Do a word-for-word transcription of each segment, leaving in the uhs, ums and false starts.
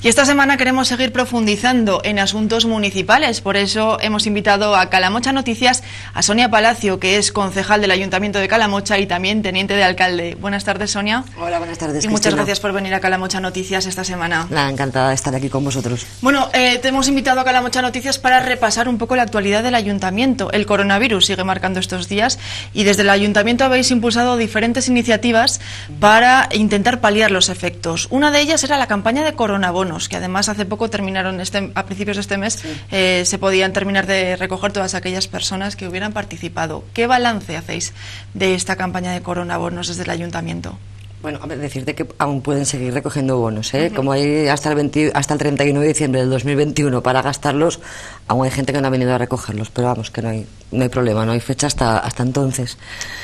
Y esta semana queremos seguir profundizando en asuntos municipales, por eso hemos invitado a Calamocha Noticias a Sonia Palacio, que es concejal del Ayuntamiento de Calamocha y también teniente de alcalde. Buenas tardes, Sonia. Hola, buenas tardes, Y muchas Cristina. Gracias por venir a Calamocha Noticias esta semana. Nada, encantada de estar aquí con vosotros. Bueno, eh, te hemos invitado a Calamocha Noticias para repasar un poco la actualidad del Ayuntamiento. El coronavirus sigue marcando estos días y desde el Ayuntamiento habéis impulsado diferentes iniciativas para intentar paliar los efectos. Una de ellas era la campaña de coronabonos, que además hace poco terminaron, este, a principios de este mes, sí. eh, se podían terminar de recoger todas aquellas personas que hubieran participado. ¿Qué balance hacéis de esta campaña de coronabonos desde el Ayuntamiento? Bueno, a ver, decirte que aún pueden seguir recogiendo bonos, ¿eh? Uh-huh. Como hay hasta el, veinte, hasta el treinta y uno de diciembre del dos mil veintiuno para gastarlos, aún hay gente que no ha venido a recogerlos, pero vamos, que no hay, no hay problema, no hay fecha hasta, hasta entonces.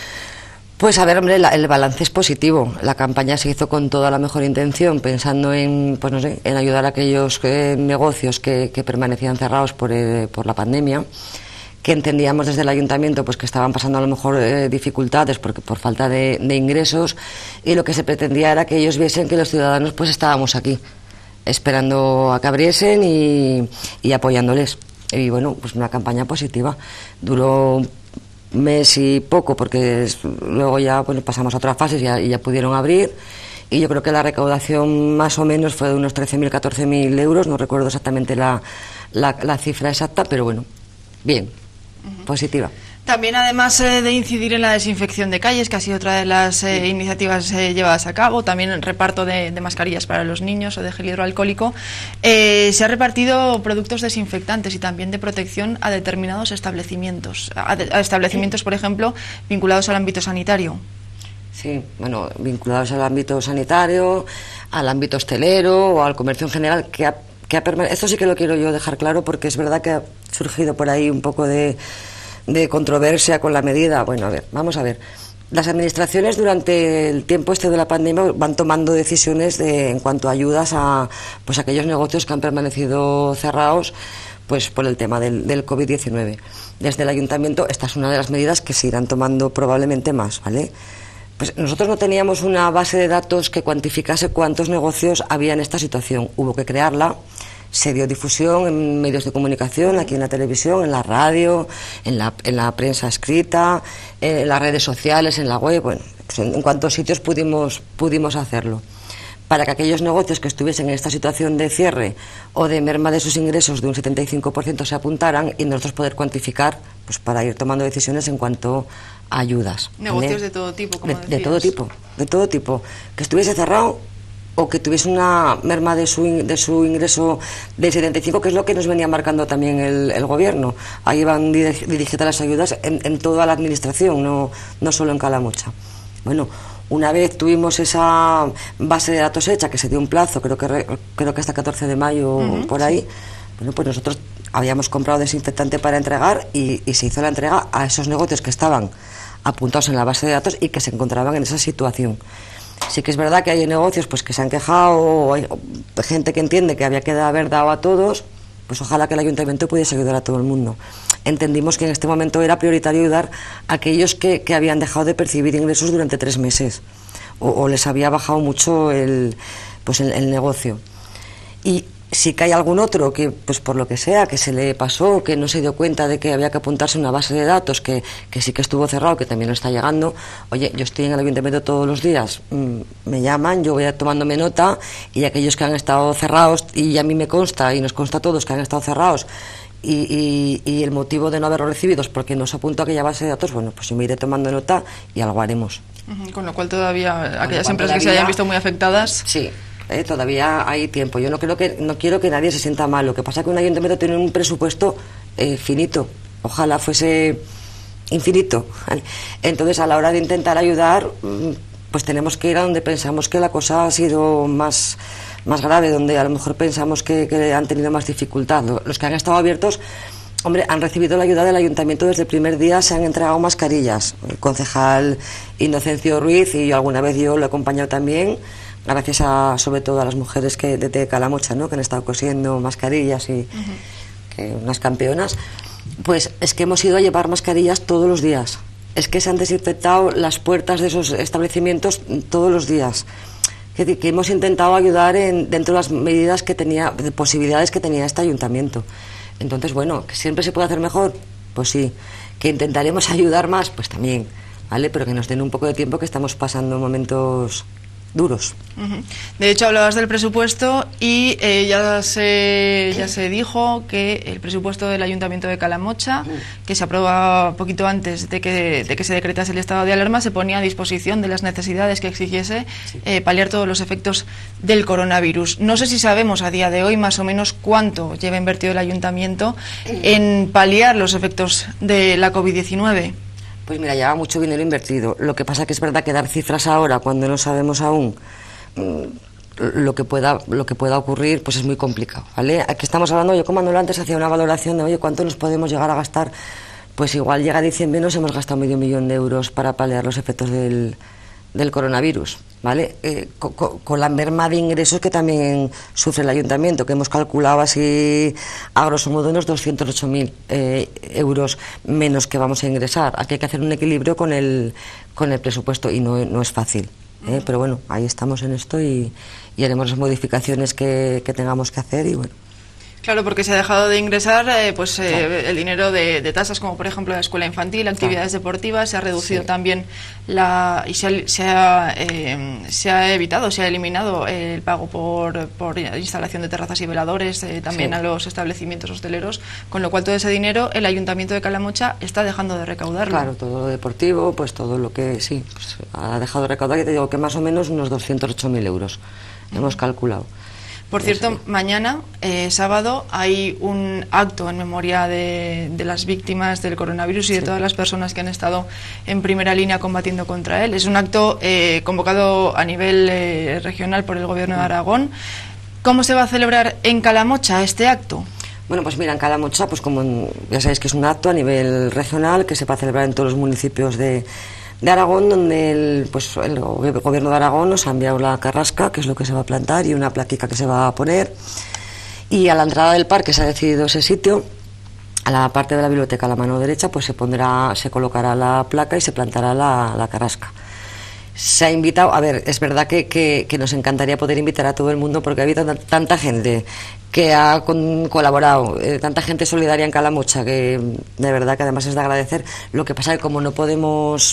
Pues a ver, hombre, la, el balance es positivo. La campaña se hizo con toda la mejor intención, pensando en, pues no sé, en ayudar a aquellos eh, negocios que, que permanecían cerrados por, eh, por la pandemia, que entendíamos desde el ayuntamiento pues que estaban pasando a lo mejor eh, dificultades porque por falta de, de ingresos, y lo que se pretendía era que ellos viesen que los ciudadanos pues estábamos aquí, esperando a que abriesen y, y apoyándoles. Y bueno, pues una campaña positiva. Duró mes y poco, porque luego ya bueno, pasamos a otras fases y ya, y ya pudieron abrir, y yo creo que la recaudación más o menos fue de unos trece mil, catorce mil euros, no recuerdo exactamente la, la, la cifra exacta, pero bueno, bien, uh-huh. Positiva. También, además eh, de incidir en la desinfección de calles, que ha sido otra de las eh, sí. iniciativas eh, llevadas a cabo, también el reparto de, de mascarillas para los niños o de gel hidroalcohólico, eh, se ha repartido productos desinfectantes y también de protección a determinados establecimientos, a, de, a establecimientos, por ejemplo, vinculados al ámbito sanitario. Sí, bueno, vinculados al ámbito sanitario, al ámbito hostelero o al comercio en general, que ha, que ha permane- esto sí que lo quiero yo dejar claro, porque es verdad que ha surgido por ahí un poco de... de controversia con la medida. Bueno, a ver, vamos a ver. Las administraciones durante el tiempo este de la pandemia van tomando decisiones de, en cuanto a ayudas a pues a aquellos negocios que han permanecido cerrados pues por el tema del, del COVID diecinueve. Desde el ayuntamiento esta es una de las medidas que se irán tomando probablemente más, ¿vale? Pues nosotros no teníamos una base de datos que cuantificase cuántos negocios había en esta situación. Hubo que crearla. Se dio difusión en medios de comunicación, aquí en la televisión, en la radio, en la, en la prensa escrita, en las redes sociales, en la web, bueno, en cuantos sitios pudimos, pudimos hacerlo. Para que aquellos negocios que estuviesen en esta situación de cierre o de merma de sus ingresos de un setenta y cinco por ciento se apuntaran y nosotros poder cuantificar pues para ir tomando decisiones en cuanto a ayudas. Negocios ¿vale? de todo tipo, como de, de todo tipo, de todo tipo. Que estuviese cerrado o que tuviese una merma de su, de su ingreso del setenta y cinco, que es lo que nos venía marcando también el, el gobierno. Ahí van dirigidas las ayudas en, en toda la administración, no, no solo en Calamocha. Bueno, una vez tuvimos esa base de datos hecha, que se dio un plazo, creo que creo que hasta catorce de mayo, uh-huh, por ahí, sí. Bueno, pues nosotros habíamos comprado desinfectante para entregar y, y se hizo la entrega a esos negocios que estaban apuntados en la base de datos y que se encontraban en esa situación. Sí que es verdad que hay negocios pues que se han quejado, o hay gente que entiende que había que haber dado a todos, pues ojalá que el ayuntamiento pudiese ayudar a todo el mundo. Entendimos que en este momento era prioritario ayudar a aquellos que, que habían dejado de percibir ingresos durante tres meses o, o les había bajado mucho el, pues el, el negocio. Y sí que hay algún otro que, pues por lo que sea, que se le pasó, que no se dio cuenta de que había que apuntarse a una base de datos, que, que sí que estuvo cerrado, que también no está llegando. Oye, yo estoy en el ayuntamiento todos los días, mmm, me llaman, yo voy tomándome nota, y aquellos que han estado cerrados, y a mí me consta, y nos consta a todos que han estado cerrados, y, y, y el motivo de no haberlos recibido es porque no se apuntó a aquella base de datos, bueno, pues yo me iré tomando nota y algo haremos. Uh-huh, con lo cual todavía, aquellas empresas que se hayan visto muy afectadas... Sí. Eh, todavía hay tiempo. Yo no creo que no quiero que nadie se sienta mal. Lo que pasa es que un ayuntamiento tiene un presupuesto eh, finito. Ojalá fuese infinito. Entonces, a la hora de intentar ayudar, pues tenemos que ir a donde pensamos que la cosa ha sido más, más grave, donde a lo mejor pensamos que, que han tenido más dificultad. Los que han estado abiertos, hombre, han recibido la ayuda del ayuntamiento desde el primer día, se han entregado mascarillas. El concejal Inocencio Ruiz, y yo alguna vez yo lo he acompañado también, gracias a, sobre todo a las mujeres que de, de Calamocha, ¿no?, que han estado cosiendo mascarillas y uh-huh. que unas campeonas, pues es que hemos ido a llevar mascarillas todos los días. Es que se han desinfectado las puertas de esos establecimientos todos los días. Es decir, que hemos intentado ayudar en, dentro de las medidas que tenía, de posibilidades que tenía este ayuntamiento. Entonces, bueno, ¿que siempre se puede hacer mejor? Pues sí. ¿Que intentaremos ayudar más? Pues también, ¿vale? Pero que nos den un poco de tiempo, que estamos pasando momentos duros. Uh-huh. De hecho, hablabas del presupuesto y eh, ya se ya se dijo que el presupuesto del Ayuntamiento de Calamocha, uh-huh, que se aprueba poquito antes de que, de que se decretase el estado de alarma, se ponía a disposición de las necesidades que exigiese sí. eh, paliar todos los efectos del coronavirus. No sé si sabemos a día de hoy más o menos cuánto lleva invertido el Ayuntamiento en paliar los efectos de la COVID diecinueve. Pues mira, lleva mucho dinero invertido. Lo que pasa que es verdad que dar cifras ahora, cuando no sabemos aún lo que pueda lo que pueda ocurrir, pues es muy complicado, ¿vale? Aquí estamos hablando, yo como Manuel antes hacía una valoración de, oye, ¿cuánto nos podemos llegar a gastar? Pues igual llega a diciembre, nos hemos gastado medio millón de euros para paliar los efectos del, del coronavirus, ¿vale? Eh, con, con la merma de ingresos que también sufre el ayuntamiento, que hemos calculado así a grosso modo unos doscientos ocho mil eh, euros menos que vamos a ingresar. Aquí hay que hacer un equilibrio con el, con el presupuesto y no, no es fácil, ¿eh? Pero bueno, ahí estamos en esto y, y haremos las modificaciones que, que tengamos que hacer y bueno. Claro, porque se ha dejado de ingresar eh, pues eh, claro. el dinero de, de tasas, como por ejemplo la escuela infantil, actividades claro. deportivas, se ha reducido sí. también la y se ha, se, ha, eh, se ha evitado, se ha eliminado el pago por, por instalación de terrazas y veladores eh, también sí. a los establecimientos hosteleros, con lo cual todo ese dinero el Ayuntamiento de Calamocha está dejando de recaudarlo. Claro, todo lo deportivo, pues todo lo que sí, pues, ha dejado de recaudar, y te digo que más o menos unos doscientos ocho mil euros uh-huh. hemos calculado. Por cierto, mañana, eh, sábado, hay un acto en memoria de, de las víctimas del coronavirus y de sí. todas las personas que han estado en primera línea combatiendo contra él. Es un acto eh, convocado a nivel eh, regional por el Gobierno de Aragón. ¿Cómo se va a celebrar en Calamocha este acto? Bueno, pues mira, en Calamocha, pues como en, ya sabéis que es un acto a nivel regional que se va a celebrar en todos los municipios de... de Aragón, donde el, pues, el Gobierno de Aragón nos ha enviado la carrasca, que es lo que se va a plantar, y una plaquica que se va a poner. Y a la entrada del parque se ha decidido ese sitio, a la parte de la biblioteca, a la mano derecha, pues se pondrá, se colocará la placa y se plantará la, la carrasca. Se ha invitado, a ver, es verdad que, que, que nos encantaría poder invitar a todo el mundo, porque ha habido tanta, tanta gente que ha con, colaborado, eh, tanta gente solidaria en Calamocha, que de verdad que además es de agradecer. Lo que pasa es que como no podemos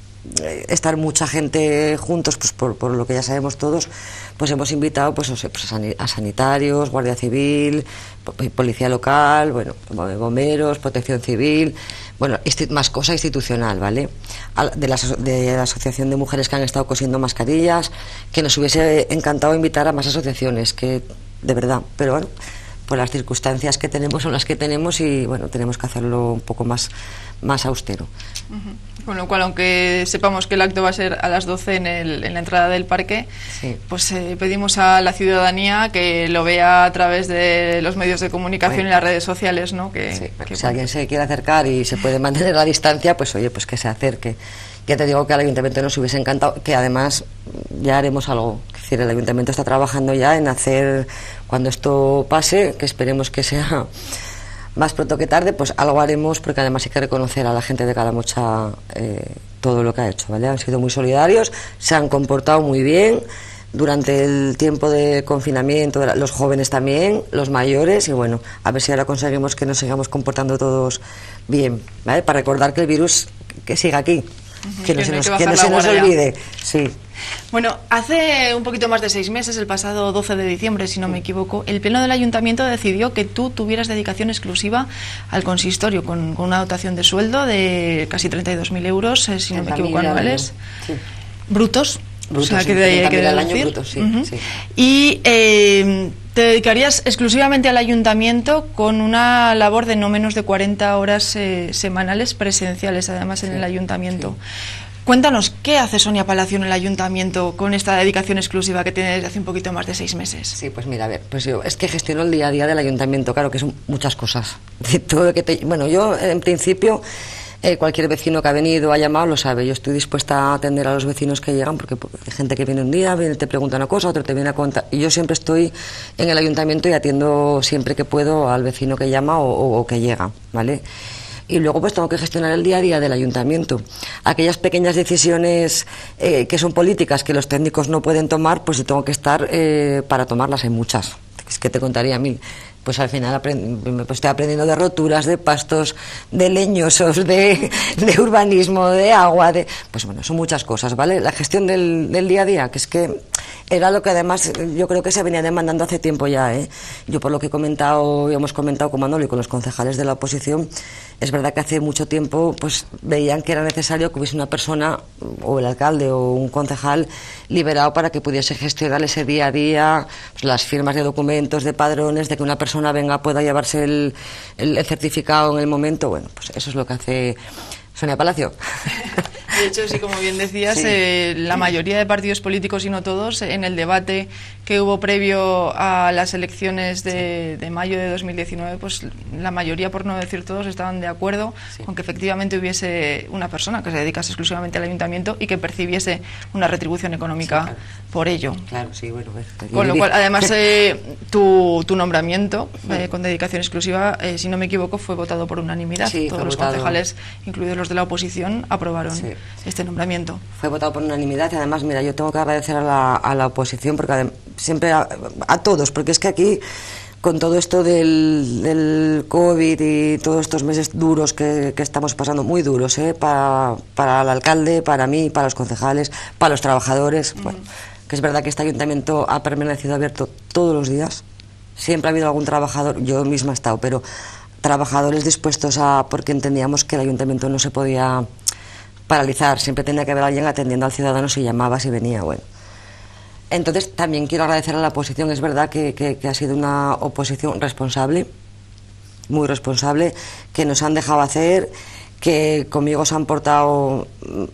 estar mucha gente juntos, pues por, por lo que ya sabemos todos, pues hemos invitado pues, o sea, pues a sanitarios, Guardia Civil, Policía Local, bueno, bomberos, Protección Civil, bueno, más cosa institucional, ¿vale? De la, de la Asociación de Mujeres que han estado cosiendo mascarillas, que nos hubiese encantado invitar a más asociaciones, que de verdad, pero bueno, pues las circunstancias que tenemos son las que tenemos y bueno, tenemos que hacerlo un poco más, más austero. Uh-huh. Con lo cual, aunque sepamos que el acto va a ser a las doce en, el, en la entrada del parque, sí. pues eh, pedimos a la ciudadanía que lo vea a través de los medios de comunicación bueno. y las redes sociales, ¿no? Que, sí. que, si bueno. alguien se quiere acercar y se puede mantener la distancia, pues oye, pues que se acerque. Ya te digo que al Ayuntamiento nos hubiese encantado, que además ya haremos algo. Es decir, el Ayuntamiento está trabajando ya en hacer, cuando esto pase, que esperemos que sea más pronto que tarde, pues algo haremos, porque además hay que reconocer a la gente de Calamocha eh, todo lo que ha hecho, ¿vale? Han sido muy solidarios, se han comportado muy bien durante el tiempo de confinamiento, los jóvenes también, los mayores, y bueno, a ver si ahora conseguimos que nos sigamos comportando todos bien, ¿vale? Para recordar que el virus que siga aquí. Uh-huh, que no, que se, nos, que no se nos olvide. Sí. Bueno, hace un poquito más de seis meses, el pasado doce de diciembre, si no me equivoco, el Pleno del Ayuntamiento decidió que tú tuvieras dedicación exclusiva al consistorio, con, con una dotación de sueldo de casi treinta y dos mil euros, eh, si no me equivoco, anuales. Sí. Brutos. Brutos, o sea, sí, que de ahí hay que al año brutos, sí, uh-huh. sí. Y eh, te dedicarías exclusivamente al ayuntamiento con una labor de no menos de cuarenta horas eh, semanales presenciales, además, sí, en el ayuntamiento. Sí. Cuéntanos, ¿qué hace Sonia Palacio en el ayuntamiento con esta dedicación exclusiva que tiene desde hace un poquito más de seis meses? Sí, pues mira, a ver, pues yo es que gestiono el día a día del ayuntamiento, claro que son muchas cosas. De todo lo que te, bueno, yo en principio... Eh, cualquier vecino que ha venido, ha llamado, lo sabe. Yo estoy dispuesta a atender a los vecinos que llegan, porque hay gente que viene un día, viene, te pregunta una cosa, otro te viene a contar. Y yo siempre estoy en el ayuntamiento y atiendo siempre que puedo al vecino que llama o, o, o que llega, ¿vale? y luego pues tengo que gestionar el día a día del ayuntamiento. Aquellas pequeñas decisiones eh, que son políticas que los técnicos no pueden tomar, pues yo tengo que estar eh, para tomarlas. Hay muchas, es que te contaría mil. Pues al final aprend pues estoy aprendiendo de roturas, de pastos, de leñosos, de, de urbanismo, de agua, de pues bueno, son muchas cosas, ¿vale? La gestión del, del día a día, que es que era lo que además yo creo que se venía demandando hace tiempo ya, ¿eh? Yo por lo que he comentado, y hemos comentado con Manolo y con los concejales de la oposición, es verdad que hace mucho tiempo pues veían que era necesario que hubiese una persona, o el alcalde o un concejal, liberado para que pudiese gestionar ese día a día, pues, las firmas de documentos, de padrones, de que una persona venga, pueda llevarse el, el, el certificado en el momento. Bueno, pues eso es lo que hace Sonia Palacio. De hecho, sí, como bien decías, sí. eh, la mayoría de partidos políticos, y no todos, en el debate que hubo previo a las elecciones de, de mayo de dos mil diecinueve, pues la mayoría, por no decir todos, estaban de acuerdo sí. con que efectivamente hubiese una persona que se dedicase exclusivamente al ayuntamiento y que percibiese una retribución económica sí, claro. por ello. Claro, sí, bueno. Pues, con lo cual, además, eh, tu, tu nombramiento eh, con dedicación exclusiva, eh, si no me equivoco, fue votado por unanimidad. Sí, todos los votado. concejales, incluidos los de la oposición, aprobaron sí. este nombramiento. Fue votado por unanimidad y además, mira, yo tengo que agradecer a la, a la oposición, porque siempre a, a todos, porque es que aquí, con todo esto del, del COVID y todos estos meses duros que, que estamos pasando, muy duros, ¿eh? para, para el alcalde, para mí, para los concejales, para los trabajadores, mm. bueno, que es verdad que este ayuntamiento ha permanecido abierto todos los días, siempre ha habido algún trabajador, yo misma he estado, pero trabajadores dispuestos a, porque entendíamos que el ayuntamiento no se podía paralizar, siempre tenía que haber alguien atendiendo al ciudadano si llamaba, si venía, bueno. Entonces también quiero agradecer a la oposición, es verdad que, que, que ha sido una oposición responsable, muy responsable, que nos han dejado hacer, que conmigo se han portado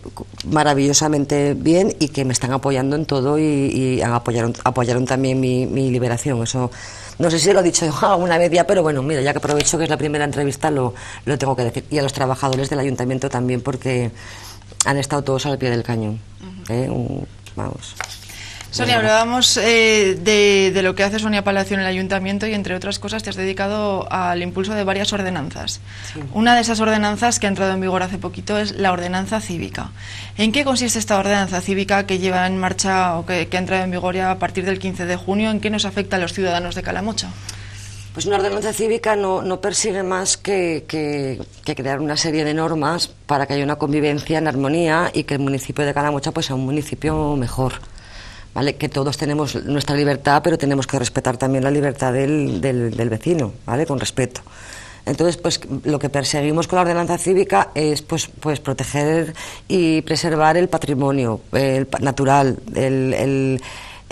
maravillosamente bien y que me están apoyando en todo y, y apoyaron, apoyaron también mi, mi liberación. Eso no sé si lo he dicho yo alguna vez ya, pero bueno, mira, ya que aprovecho que es la primera entrevista, lo, lo tengo que decir. Y a los trabajadores del ayuntamiento también, porque han estado todos al pie del cañón. Uh-huh. ¿eh? Un, vamos... Sonia, hablábamos eh, de, de lo que hace Sonia Palacio en el ayuntamiento y, entre otras cosas, te has dedicado al impulso de varias ordenanzas. Sí. Una de esas ordenanzas que ha entrado en vigor hace poquito es la ordenanza cívica. ¿En qué consiste esta ordenanza cívica que lleva en marcha o que, que ha entrado en vigor ya a partir del quince de junio? ¿En qué nos afecta a los ciudadanos de Calamocha? Pues una ordenanza cívica no, no persigue más que, que, que crear una serie de normas para que haya una convivencia en armonía y que el municipio de Calamocha pues sea un municipio mejor. ¿Vale? Que todos tenemos nuestra libertad, pero tenemos que respetar también la libertad del, del, del vecino, ¿vale? Con respeto. Entonces, pues lo que perseguimos con la ordenanza cívica es pues, pues proteger y preservar el patrimonio el natural, el, el,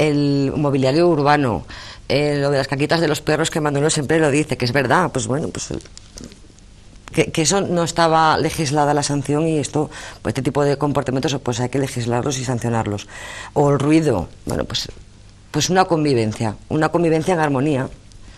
el mobiliario urbano, eh, lo de las caquitas de los perros, que Manuel siempre lo dice, que es verdad, pues bueno, pues... Que, que eso no estaba legislada la sanción, y esto, pues este tipo de comportamientos pues hay que legislarlos y sancionarlos. O el ruido, bueno, pues, pues una convivencia, una convivencia en armonía.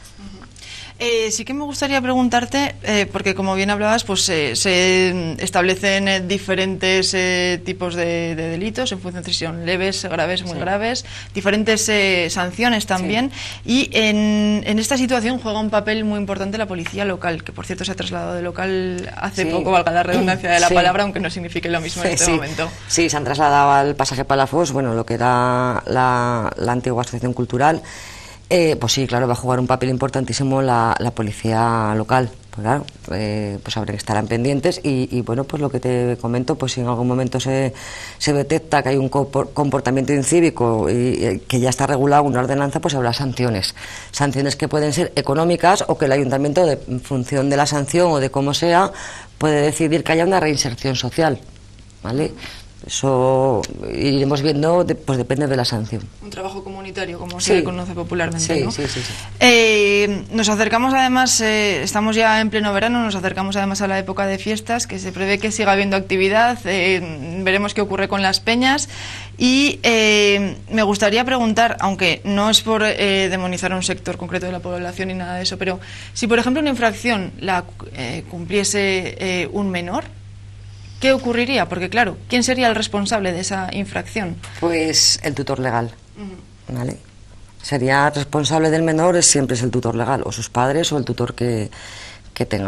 Eh, sí que me gustaría preguntarte, eh, porque como bien hablabas, pues eh, se establecen eh, diferentes eh, tipos de, de delitos en función de si son leves, graves, muy sí. graves, diferentes eh, sanciones también, sí. y en, en esta situación juega un papel muy importante la policía local, que por cierto se ha trasladado de local hace sí. poco, valga la redundancia de la sí. palabra, aunque no signifique lo mismo en este sí. momento. Sí, se han trasladado al pasaje Palafox, bueno, lo que era la, la antigua asociación cultural. Eh, pues sí, claro, va a jugar un papel importantísimo la, la policía local. Pues claro, eh, pues habrá que estarán pendientes y, y bueno, pues lo que te comento, pues si en algún momento se, se detecta que hay un comportamiento incívico y, y que ya está regulado una ordenanza, pues habrá sanciones. Sanciones que pueden ser económicas o que el ayuntamiento, de, en función de la sanción o de cómo sea, puede decidir que haya una reinserción social, ¿vale? Eso iremos viendo, de, pues depende de la sanción. Un trabajo comunitario, como sí. se le conoce popularmente, sí, ¿no? Sí, sí, sí. Eh, nos acercamos además, eh, estamos ya en pleno verano, nos acercamos además a la época de fiestas, que se prevé que siga habiendo actividad, eh, veremos qué ocurre con las peñas, y eh, me gustaría preguntar, aunque no es por eh, demonizar a un sector concreto de la población ni nada de eso, pero si por ejemplo una infracción la eh, cumpliese eh, un menor, ¿qué ocurriría? Porque claro, ¿quién sería el responsable de esa infracción? Pues el tutor legal, uh-huh. ¿vale? Sería responsable del menor, siempre es el tutor legal, o sus padres o el tutor que, que tenga.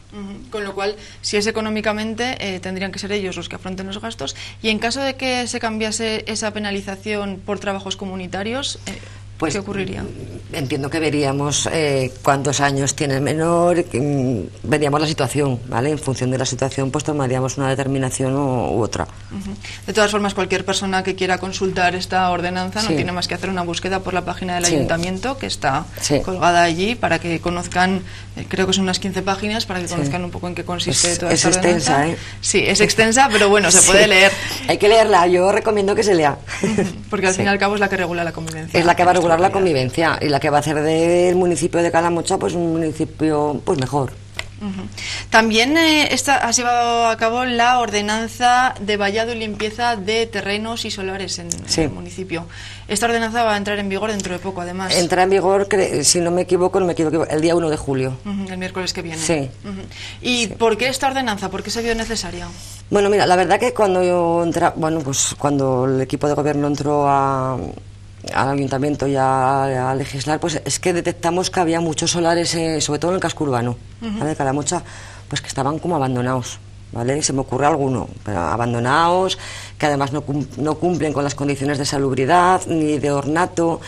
Uh-huh. Con lo cual, si es económicamente, eh, tendrían que ser ellos los que afronten los gastos. Y en caso de que se cambiase esa penalización por trabajos comunitarios, eh, pues, ¿qué ocurriría? Entiendo que veríamos eh, cuántos años tiene el menor, eh, veríamos la situación, ¿vale? En función de la situación, pues tomaríamos una determinación u, u otra. Uh-huh. De todas formas, cualquier persona que quiera consultar esta ordenanza sí. no tiene más que hacer una búsqueda por la página del sí. ayuntamiento, que está sí. colgada allí, para que conozcan, eh, creo que son unas quince páginas, para que sí. conozcan un poco en qué consiste es, toda es esta extensa, ordenanza. ¿eh? Sí, es extensa, pero bueno, se sí. puede leer. Hay que leerla, yo recomiendo que se lea. Uh-huh. Porque al sí. fin y al cabo es la que regula la convivencia. Es la que va a regular la convivencia y la que va a hacer del municipio de Calamocha pues un municipio pues mejor. Uh-huh. También eh, esta, has llevado a cabo la ordenanza de vallado y limpieza de terrenos y solares en, sí. en el municipio. Esta ordenanza va a entrar en vigor dentro de poco, además. Entra en vigor, si no me equivoco, no me equivoco, el día uno de julio. Uh-huh, el miércoles que viene. Sí. Uh-huh. ¿Y sí. por qué esta ordenanza? ¿Por qué se vio necesaria? Bueno, mira, la verdad que cuando yo entra, bueno, pues cuando el equipo de gobierno entró a al ayuntamiento y a, a legislar, pues es que detectamos que había muchos solares, eh, sobre todo en el casco urbano, uh-huh. ¿vale? de Calamocha, pues que estaban como abandonados, ¿vale? Se me ocurre alguno, pero abandonados, que además no, cum no cumplen con las condiciones de salubridad ni de ornato,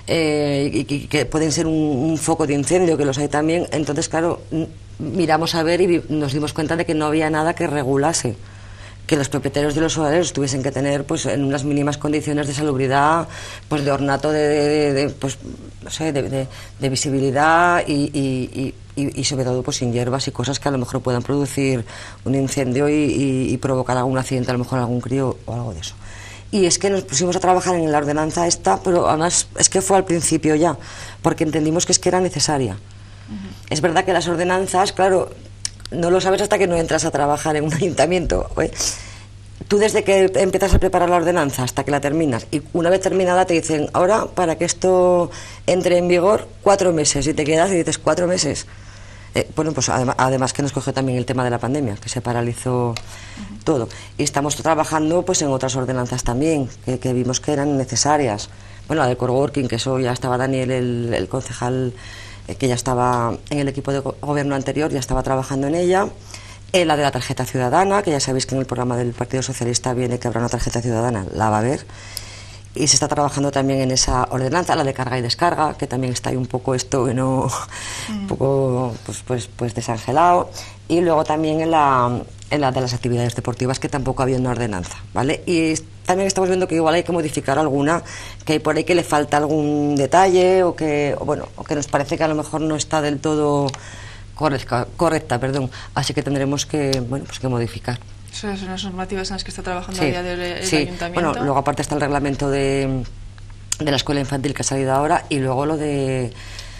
eh, y, y que pueden ser un, un foco de incendio, que los hay también. Entonces, claro, miramos a ver y nos dimos cuenta de que no había nada que regulase que los propietarios de los solares tuviesen que tener pues en unas mínimas condiciones de salubridad, pues de ornato, de, de, de, de pues no sé, de, de, de visibilidad y, y, y, y sobre todo pues sin hierbas y cosas que a lo mejor puedan producir un incendio y, y, y provocar algún accidente, a lo mejor algún crío o algo de eso. Y es que nos pusimos a trabajar en la ordenanza esta, pero además es que fue al principio ya, porque entendimos que es que era necesaria. Uh-huh. Es verdad que las ordenanzas, claro, no lo sabes hasta que no entras a trabajar en un ayuntamiento. ¿eh? Tú desde que empiezas a preparar la ordenanza hasta que la terminas, y una vez terminada te dicen, ahora para que esto entre en vigor, cuatro meses, y te quedas y dices, cuatro meses. Eh, bueno, pues además, además que nos cogió también el tema de la pandemia, que se paralizó uh-huh. todo. Y estamos trabajando pues en otras ordenanzas también, que, que vimos que eran necesarias. Bueno, la del coworking, que eso ya estaba Daniel, el, el concejal, que ya estaba en el equipo de gobierno anterior, ya estaba trabajando en ella, eh, la de la tarjeta ciudadana, que ya sabéis que en el programa del Partido Socialista viene que habrá una tarjeta ciudadana, la va a haber, y se está trabajando también en esa ordenanza, la de carga y descarga, que también está ahí un poco esto, bueno, mm. un poco pues, pues, pues desangelado, y luego también en la, en la de las actividades deportivas, que tampoco había una ordenanza, ¿vale? Y también estamos viendo que igual hay que modificar alguna, que hay por ahí que le falta algún detalle o que, o bueno, o que nos parece que a lo mejor no está del todo correcta, correcta, perdón. Así que tendremos que, bueno, pues que modificar. Son las normativas en las que está trabajando sí, a día de hoy el sí. ayuntamiento. Bueno, luego aparte está el reglamento de, de la escuela infantil que ha salido ahora, y luego lo de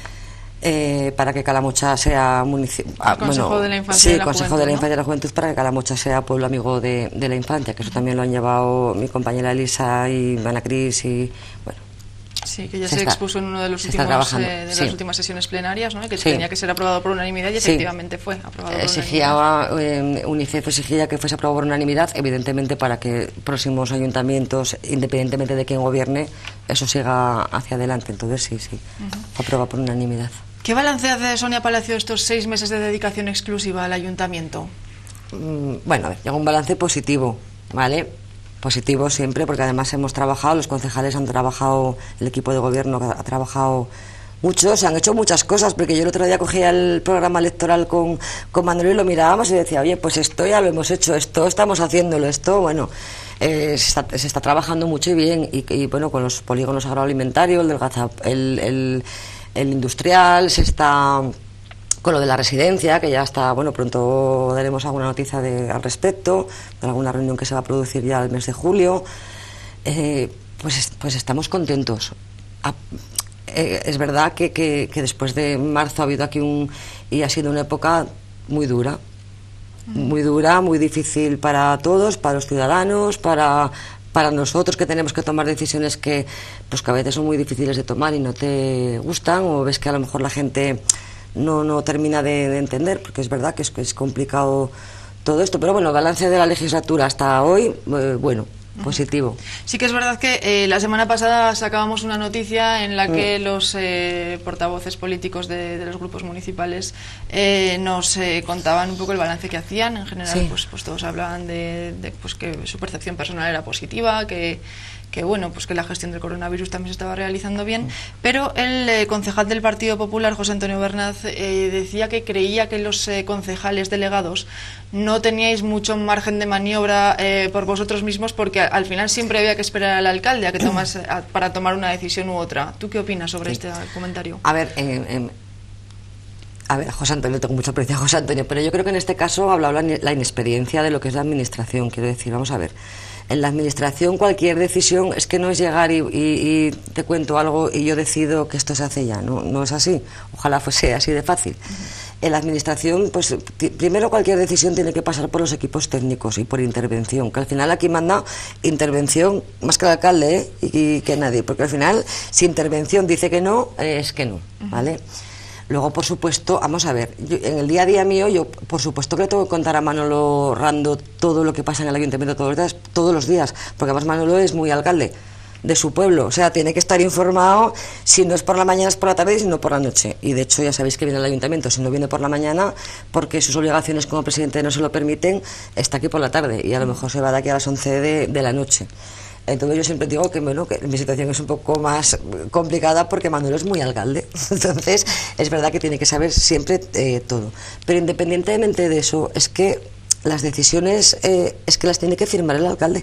Eh, para que Calamocha sea municipio. Ah, Consejo bueno, de la Infancia sí, y la Consejo Juventud, de la ¿no? Infancia y la Juventud, para que Calamocha sea pueblo amigo de, de la infancia, que eso también lo han llevado mi compañera Elisa y Ana Cris y bueno. Sí, que ya se se, está, expuso en uno de los últimos eh, de sí. las últimas sesiones plenarias, ¿no? Que sí. tenía que ser aprobado por unanimidad y efectivamente sí. fue aprobado por exigía, unanimidad. Eh, UNICEF exigía que fuese aprobado por unanimidad, evidentemente para que próximos ayuntamientos, independientemente de quién gobierne, eso siga hacia adelante. Entonces sí, sí, uh-huh. aprobado por unanimidad. ¿Qué balance hace Sonia Palacio de estos seis meses de dedicación exclusiva al ayuntamiento? Mm, bueno, a ver, llega un balance positivo, ¿vale? Positivo siempre, porque además hemos trabajado, los concejales han trabajado, el equipo de gobierno ha trabajado mucho, se han hecho muchas cosas, porque yo el otro día cogía el programa electoral con, con Manuel y lo mirábamos y decía, oye, pues esto ya lo hemos hecho, esto estamos haciéndolo, esto, bueno, eh, se, está, se está trabajando mucho y bien, y, y bueno, con los polígonos agroalimentarios, el del gazap, el, el, el industrial, se está con lo de la residencia, que ya está, bueno, pronto daremos alguna noticia de, al respecto, de alguna reunión que se va a producir ya el mes de julio, eh, pues, pues estamos contentos. A, eh, es verdad que, que, que después de marzo ha habido aquí un, y ha sido una época muy dura, muy dura, muy difícil para todos, para los ciudadanos, para, para nosotros que tenemos que tomar decisiones que, pues que a veces son muy difíciles de tomar y no te gustan, o ves que a lo mejor la gente no no termina de, de entender, porque es verdad que es, que es complicado todo esto, pero bueno, el balance de la legislatura hasta hoy, eh, bueno, positivo. Sí que es verdad que eh, la semana pasada sacábamos una noticia en la que mm. los eh, portavoces políticos de, de los grupos municipales eh, nos eh, contaban un poco el balance que hacían. En general, sí. pues, pues todos hablaban de, de pues que su percepción personal era positiva, que que bueno, pues que la gestión del coronavirus también se estaba realizando bien, pero el eh, concejal del Partido Popular, José Antonio Bernaz, eh, decía que creía que los eh, concejales delegados no teníais mucho margen de maniobra eh, por vosotros mismos, porque al final siempre había que esperar al alcalde a que tomas, a, para tomar una decisión u otra. ¿Tú qué opinas sobre sí. este comentario? A ver, eh, eh, a ver, José Antonio, tengo mucho aprecio a José Antonio, pero yo creo que en este caso ha hablado la, la inexperiencia de lo que es la administración. Quiero decir, vamos a ver, en la administración cualquier decisión es que no es llegar y, y, y te cuento algo y yo decido que esto se hace ya, no, no es así, ojalá fuese así de fácil. Uh-huh. En la administración, pues primero cualquier decisión tiene que pasar por los equipos técnicos y por intervención, que al final aquí manda intervención más que el alcalde, ¿eh? y, y que nadie, porque al final si intervención dice que no, eh, es que no, ¿vale? Uh-huh. Luego, por supuesto, vamos a ver, yo, en el día a día mío, yo por supuesto que le tengo que contar a Manolo Rando todo lo que pasa en el ayuntamiento todos los días, todos los días, porque además Manolo es muy alcalde de su pueblo, o sea, tiene que estar informado, si no es por la mañana es por la tarde y si no por la noche. Y de hecho ya sabéis que viene al ayuntamiento, si no viene por la mañana, porque sus obligaciones como presidente no se lo permiten, está aquí por la tarde y a lo mejor se va de aquí a las once de, de la noche. Entonces yo siempre digo que, bueno, que mi situación es un poco más complicada porque Manuel es muy alcalde, entonces es verdad que tiene que saber siempre eh, todo, pero independientemente de eso, es que las decisiones eh, es que las tiene que firmar el alcalde.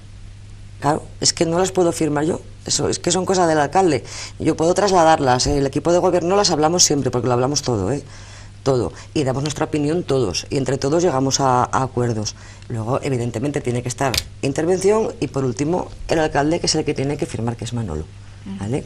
Claro, es que no las puedo firmar yo, eso es que son cosas del alcalde, yo puedo trasladarlas, eh, el equipo de gobierno las hablamos siempre porque lo hablamos todo, ¿eh? todo, y damos nuestra opinión todos, y entre todos llegamos a, a acuerdos. Luego, evidentemente, tiene que estar intervención, y por último, el alcalde, que es el que tiene que firmar, que es Manolo, ¿vale?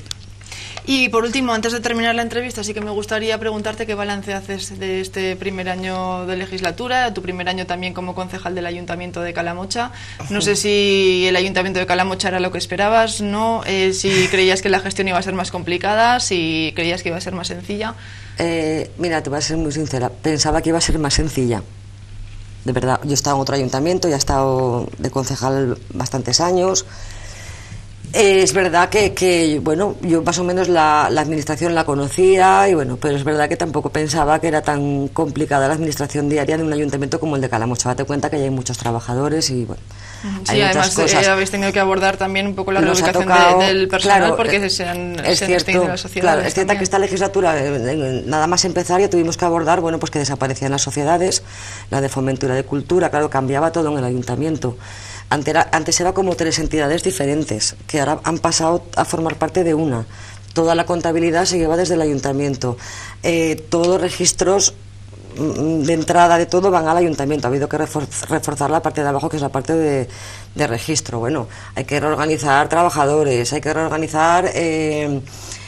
Y por último, antes de terminar la entrevista, sí que me gustaría preguntarte qué balance haces de este primer año de legislatura, tu primer año también como concejal del Ayuntamiento de Calamocha. No sé si el Ayuntamiento de Calamocha era lo que esperabas, no, eh, si creías que la gestión iba a ser más complicada, si creías que iba a ser más sencilla. Eh, mira, te voy a ser muy sincera, pensaba que iba a ser más sencilla. De verdad, yo he estado en otro ayuntamiento, ya he estado de concejal bastantes años. Eh, es verdad que, que, bueno, yo más o menos la, la administración la conocía, y bueno, pero es verdad que tampoco pensaba que era tan complicada la administración diaria de un ayuntamiento como el de Calamocha. Date cuenta que ya hay muchos trabajadores y bueno, sí, hay además muchas cosas. Eh, habéis tenido que abordar también un poco la reubicación tocado, de, del personal, claro, porque se han, es se han cierto, extendido las sociedades. Claro, es cierto que esta legislatura, eh, nada más empezar, ya tuvimos que abordar, bueno, pues que desaparecían las sociedades, la de fomento y la de cultura, claro, cambiaba todo en el ayuntamiento. Antes era, antes era como tres entidades diferentes, que ahora han pasado a formar parte de una. Toda la contabilidad se lleva desde el ayuntamiento. Eh, todos los registros de entrada de todo van al ayuntamiento. Ha habido que reforzar la parte de abajo, que es la parte de, de registro. Bueno, hay que reorganizar trabajadores, hay que reorganizar eh,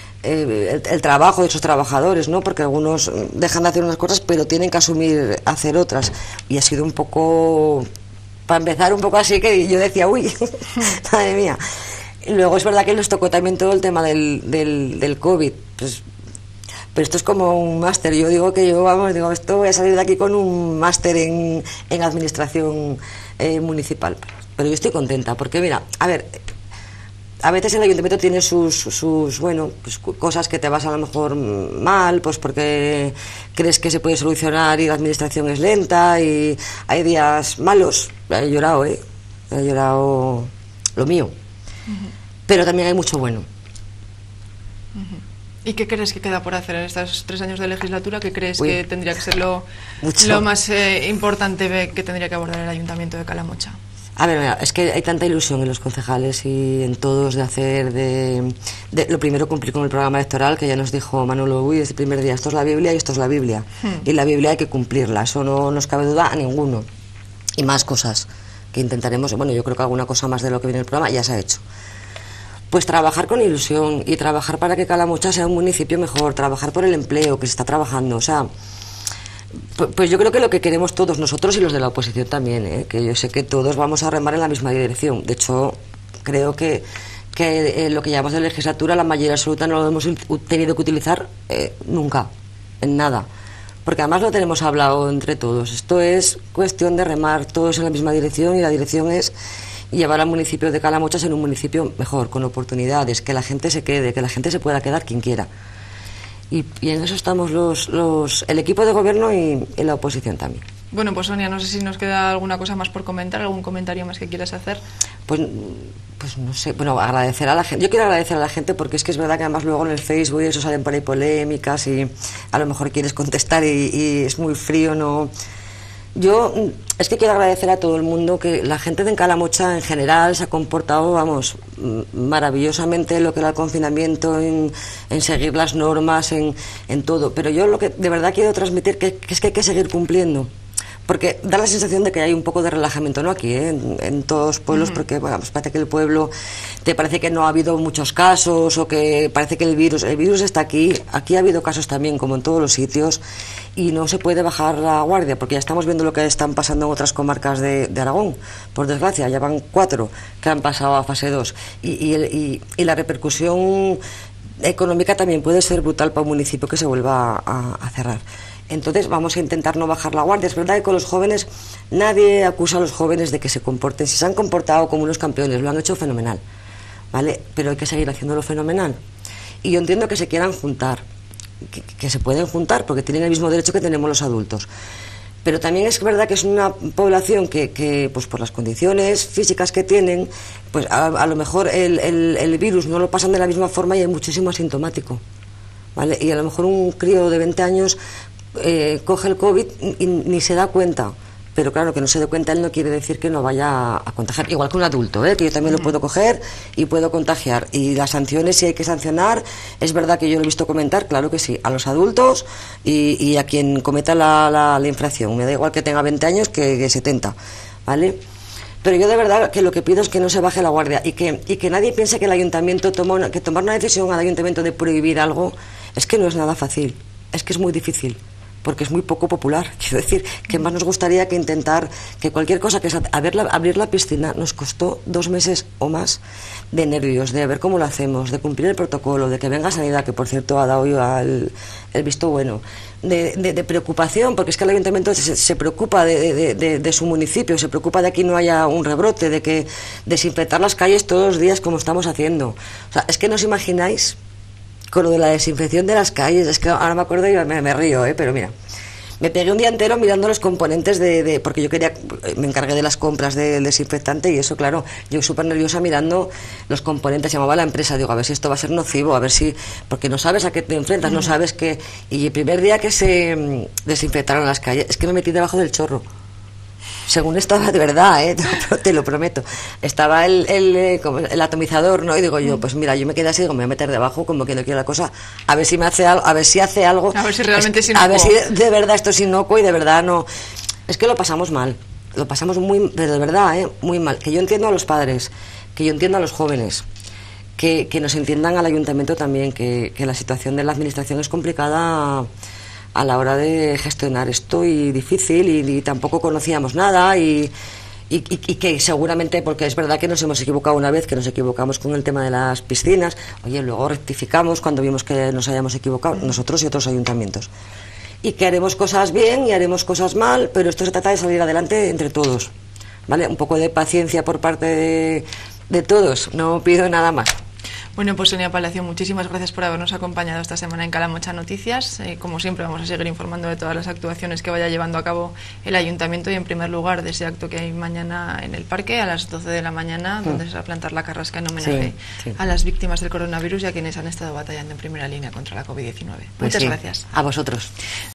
eh, el, el trabajo de esos trabajadores, ¿no? Porque algunos dejan de hacer unas cosas, pero tienen que asumir hacer otras. Y ha sido un poco... Para empezar, un poco así, que yo decía, uy, madre mía. Y luego es verdad que nos tocó también todo el tema del, del, del COVID. Pues, pero esto es como un máster. Yo digo que yo, vamos, digo, esto voy a salir de aquí con un máster en, en administración eh, municipal. Pero yo estoy contenta, porque mira, a ver, a veces el ayuntamiento tiene sus, sus bueno, pues, cosas que te vas a lo mejor mal, pues porque crees que se puede solucionar y la administración es lenta, y hay días malos. He llorado, ¿eh? He llorado lo mío. Uh-huh. Pero también hay mucho bueno. Uh-huh. ¿Y qué crees que queda por hacer en estos tres años de legislatura? ¿Qué crees Uy, que tendría que ser lo, lo más eh, importante que tendría que abordar el Ayuntamiento de Calamocha? A ver, mira, es que hay tanta ilusión en los concejales y en todos de hacer de, de... Lo primero, cumplir con el programa electoral, que ya nos dijo Manolo, uy, desde el primer día, esto es la Biblia y esto es la Biblia. Hmm. Y la Biblia hay que cumplirla, eso no nos cabe duda a ninguno. Y más cosas que intentaremos, bueno, yo creo que alguna cosa más de lo que viene en el programa ya se ha hecho. Pues trabajar con ilusión y trabajar para que Calamocha sea un municipio mejor, trabajar por el empleo que se está trabajando, o sea... Pues yo creo que lo que queremos todos nosotros y los de la oposición también, ¿eh? Que yo sé que todos vamos a remar en la misma dirección. De hecho, creo que, que eh, lo que llamamos de legislatura, la mayoría absoluta no lo hemos tenido que utilizar eh, nunca, en nada. Porque además lo tenemos hablado entre todos. Esto es cuestión de remar todos en la misma dirección, y la dirección es y llevar al municipio de Calamocha a ser un municipio mejor, con oportunidades, que la gente se quede, que la gente se pueda quedar quien quiera. Y, y en eso estamos los, los, el equipo de gobierno y, y la oposición también. Bueno, pues Sonia, no sé si nos queda alguna cosa más por comentar, algún comentario más que quieras hacer. Pues, pues no sé, bueno, agradecer a la gente. Yo quiero agradecer a la gente porque es que es verdad que además luego en el Facebook eso salen por ahí polémicas y a lo mejor quieres contestar y, y es muy frío, no. Yo es que quiero agradecer a todo el mundo, que la gente de Calamocha en general se ha comportado, vamos, maravillosamente en lo que era el confinamiento, en, en seguir las normas, en, en todo. Pero yo lo que de verdad quiero transmitir que, que es que hay que seguir cumpliendo. Porque da la sensación de que hay un poco de relajamiento, ¿no? Aquí, ¿eh? en, en todos los pueblos, uh-huh. porque bueno, pues parece que el pueblo te parece que no ha habido muchos casos o que parece que el virus, el virus está aquí. Aquí ha habido casos también, como en todos los sitios, y no se puede bajar la guardia, porque ya estamos viendo lo que están pasando en otras comarcas de, de Aragón. Por desgracia, ya van cuatro que han pasado a fase dos. Y, y, y, y la repercusión económica también puede ser brutal para un municipio que se vuelva a, a cerrar. Entonces vamos a intentar no bajar la guardia. Es verdad que con los jóvenes, nadie acusa a los jóvenes de que se comporten. Si se han comportado como unos campeones, lo han hecho fenomenal, ¿vale? Pero hay que seguir haciéndolo fenomenal. Y yo entiendo que se quieran juntar, que, que se pueden juntar, porque tienen el mismo derecho que tenemos los adultos. Pero también es verdad que es una población que, que pues por las condiciones físicas que tienen, pues a, a lo mejor el, el, el virus no lo pasan de la misma forma y hay muchísimo asintomático, ¿vale? Y a lo mejor un crío de veinte años... Eh, coge el COVID y ni se da cuenta, pero claro, que no se dé cuenta él no quiere decir que no vaya a contagiar, igual que un adulto, ¿eh? Que yo también lo puedo coger y puedo contagiar, y las sanciones, si hay que sancionar, es verdad que yo lo he visto comentar, claro que sí, a los adultos y, y a quien cometa la, la, la infracción, me da igual que tenga veinte años que, que setenta, ¿vale? Pero yo de verdad que lo que pido es que no se baje la guardia y que, y que nadie piense que el ayuntamiento toma una, que tomar una decisión al ayuntamiento de prohibir algo es que no es nada fácil, es que es muy difícil, porque es muy poco popular. Quiero decir, que más nos gustaría que intentar que cualquier cosa, que es abrir la, abrir la piscina, nos costó dos meses o más de nervios, de ver cómo lo hacemos, de cumplir el protocolo, de que venga Sanidad, que por cierto ha dado hoy el, el visto bueno, de, de, de preocupación, porque es que el ayuntamiento se, se preocupa de, de, de, de su municipio, se preocupa de que no haya un rebrote, de que desinfectar las calles todos los días como estamos haciendo. O sea, es que no os imagináis con lo de la desinfección de las calles, es que ahora me acuerdo y me, me río, ¿eh? Pero mira, me pegué un día entero mirando los componentes de, de porque yo quería, me encargué de las compras del desinfectante y eso, claro, yo súper nerviosa mirando los componentes, llamaba a la empresa, digo, a ver si esto va a ser nocivo, a ver si, porque no sabes a qué te enfrentas, no sabes qué, y el primer día que se desinfectaron las calles, es que me metí debajo del chorro. Según estaba, de verdad, ¿eh? Te lo prometo, estaba el, el, el atomizador, ¿no? Y digo yo, pues mira, yo me quedé así, digo, me voy a meter debajo, como que no quiero la cosa, a ver si me hace algo, a ver si hace algo. A ver si realmente es inocuo. A ver si de verdad esto es inocuo y de verdad no. Es que lo pasamos mal, lo pasamos muy, pero de verdad, ¿eh? Muy mal. Que yo entiendo a los padres, que yo entiendo a los jóvenes, que, que nos entiendan al ayuntamiento también, que, que la situación de la administración es complicada a la hora de gestionar esto y difícil, y, y tampoco conocíamos nada y, y, y, y que seguramente, porque es verdad que nos hemos equivocado una vez, que nos equivocamos con el tema de las piscinas, oye, luego rectificamos cuando vimos que nos hayamos equivocado, nosotros y otros ayuntamientos, y que haremos cosas bien y haremos cosas mal, pero esto se trata de salir adelante entre todos, ¿vale? Un poco de paciencia por parte de, de todos, no pido nada más. Bueno, pues Sonia Palacio, muchísimas gracias por habernos acompañado esta semana en Calamocha Noticias. Eh, como siempre, vamos a seguir informando de todas las actuaciones que vaya llevando a cabo el Ayuntamiento y, en primer lugar, de ese acto que hay mañana en el parque a las doce de la mañana, donde se va a plantar la carrasca en homenaje sí, sí. a las víctimas del coronavirus y a quienes han estado batallando en primera línea contra la COVID diecinueve. Pues Muchas sí. gracias. A vosotros.